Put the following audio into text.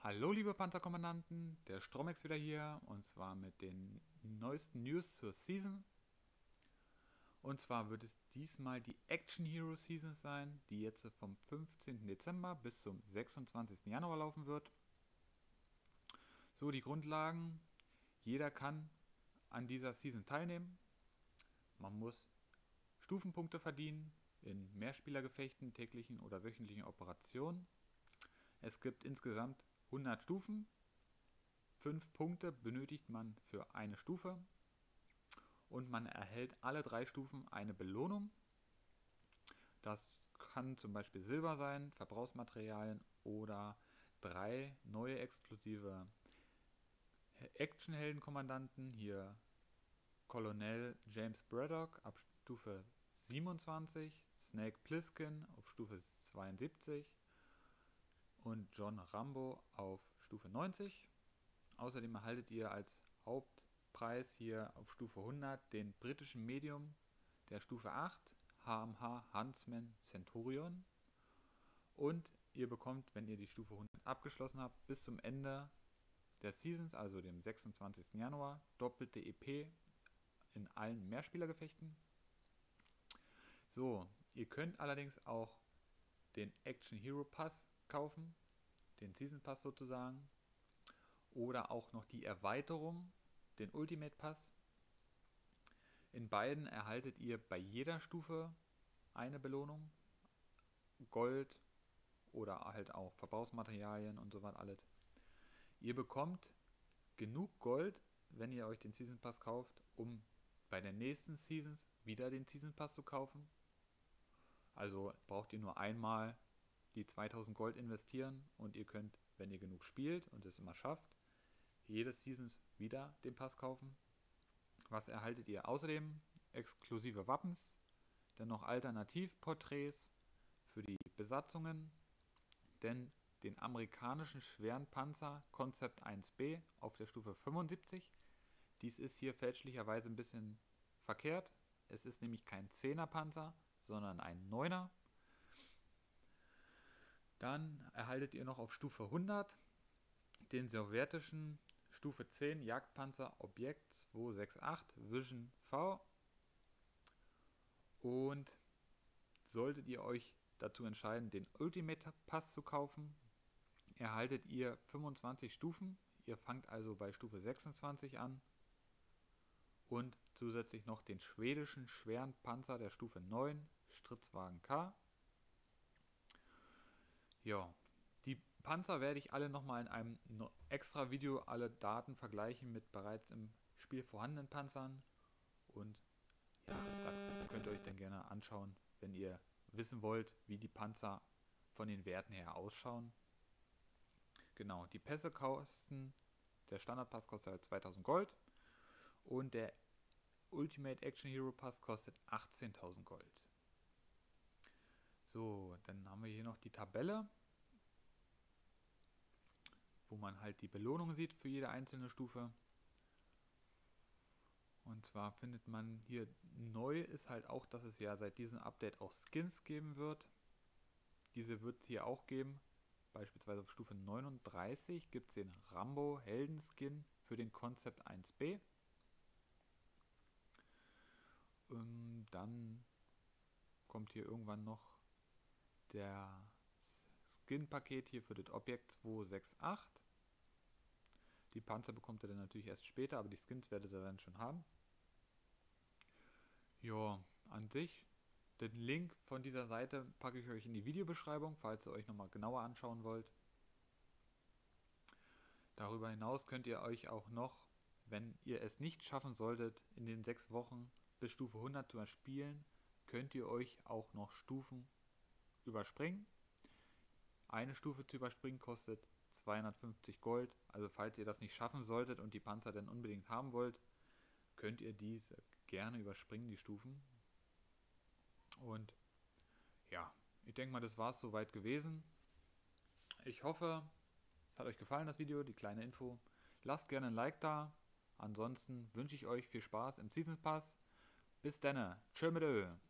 Hallo liebe Panzerkommandanten, der Stromex wieder hier und zwar mit den neuesten News zur Season. Und zwar wird es diesmal die Action Hero Season sein, die jetzt vom 15. Dezember bis zum 26. Januar laufen wird. So, die Grundlagen: Jeder kann an dieser Season teilnehmen. Man muss Stufenpunkte verdienen in Mehrspielergefechten, täglichen oder wöchentlichen Operationen. Es gibt insgesamt 100 Stufen. 5 Punkte benötigt man für eine Stufe und man erhält alle 3 Stufen eine Belohnung. Das kann zum Beispiel Silber sein, Verbrauchsmaterialien oder 3 neue exklusive Actionheldenkommandanten. Hier Colonel James Braddock ab Stufe 27, Snake Plissken auf Stufe 72 und John Rambo auf Stufe 90. Außerdem erhaltet ihr als Hauptpreis hier auf Stufe 100 den britischen Medium der Stufe 8, HMH Huntsman Centurion. Und ihr bekommt, wenn ihr die Stufe 100 abgeschlossen habt, bis zum Ende der Seasons, also dem 26. Januar, doppelte EP in allen Mehrspielergefechten. So, ihr könnt allerdings auch den Action Hero Pass kaufen, den Season Pass sozusagen, oder auch noch die Erweiterung, den Ultimate Pass. In beiden erhaltet ihr bei jeder Stufe eine Belohnung, Gold oder halt auch Verbrauchsmaterialien und so weiter alles. Ihr bekommt genug Gold, wenn ihr euch den Season Pass kauft, um bei den nächsten Seasons wieder den Season Pass zu kaufen. Also braucht ihr nur einmal die 2000 Gold investieren und ihr könnt, wenn ihr genug spielt und es immer schafft, jede Seasons wieder den Pass kaufen. Was erhaltet ihr außerdem? Exklusive Wappens, dann noch Alternativporträts für die Besatzungen, denn den amerikanischen schweren Panzer Concept 1B auf der Stufe 75. Dies ist hier fälschlicherweise ein bisschen verkehrt. Es ist nämlich kein 10er Panzer, sondern ein 9er. Dann erhaltet ihr noch auf Stufe 100 den sowjetischen Stufe 10 Jagdpanzer Objekt 268 Vision V. Und solltet ihr euch dazu entscheiden, den Ultimate Pass zu kaufen, erhaltet ihr 25 Stufen. Ihr fangt also bei Stufe 26 an und zusätzlich noch den schwedischen schweren Panzer der Stufe 9 Stritzwagen K. Ja, die Panzer werde ich alle nochmal in einem extra Video alle Daten vergleichen mit bereits im Spiel vorhandenen Panzern. Und ja, das könnt ihr euch dann gerne anschauen, wenn ihr wissen wollt, wie die Panzer von den Werten her ausschauen. Genau, die Pässe kosten, der Standardpass kostet halt 2000 Gold und der Ultimate Action Hero Pass kostet 18.000 Gold. So, dann haben wir hier noch die Tabelle, wo man halt die Belohnung sieht für jede einzelne Stufe. Und zwar findet man hier, neu ist halt auch, dass es ja seit diesem Update auch Skins geben wird. Diese wird es hier auch geben. Beispielsweise auf Stufe 39 gibt es den Rambo Heldenskin für den Concept 1B. Dann kommt hier irgendwann noch der Skin-Paket hier für das Objekt 268. Die Panzer bekommt ihr dann natürlich erst später, aber die Skins werdet ihr dann schon haben. Ja, an sich, den Link von dieser Seite packe ich euch in die Videobeschreibung, falls ihr euch nochmal genauer anschauen wollt. Darüber hinaus könnt ihr euch auch noch, wenn ihr es nicht schaffen solltet, in den 6 Wochen bis Stufe 100 zu erspielen, könnt ihr euch auch noch Stufen überspringen. Eine Stufe zu überspringen kostet 250 Gold, also falls ihr das nicht schaffen solltet und die Panzer dann unbedingt haben wollt, könnt ihr diese gerne überspringen, die Stufen. Und ja, ich denke mal, das war es soweit gewesen. Ich hoffe, es hat euch gefallen, das Video, die kleine Info. Lasst gerne ein Like da. Ansonsten wünsche ich euch viel Spaß im Season Pass. Bis dann. Tschö mit Ö.